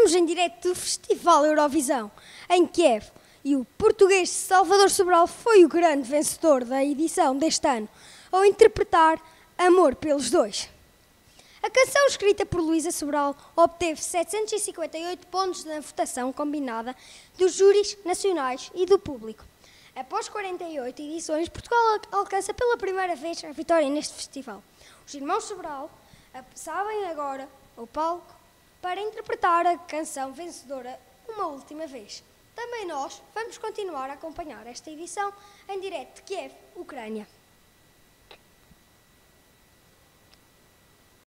Estamos em direto do Festival Eurovisão, em Kiev, e o português Salvador Sobral foi o grande vencedor da edição deste ano, ao interpretar Amor pelos Dois. A canção escrita por Luísa Sobral obteve 758 pontos na votação combinada dos júris nacionais e do público. Após 48 edições, Portugal alcança pela primeira vez a vitória neste festival. Os irmãos Sobral sabem agora ao palco para interpretar a canção vencedora uma última vez. Também nós vamos continuar a acompanhar esta edição em direto de Kiev, Ucrânia.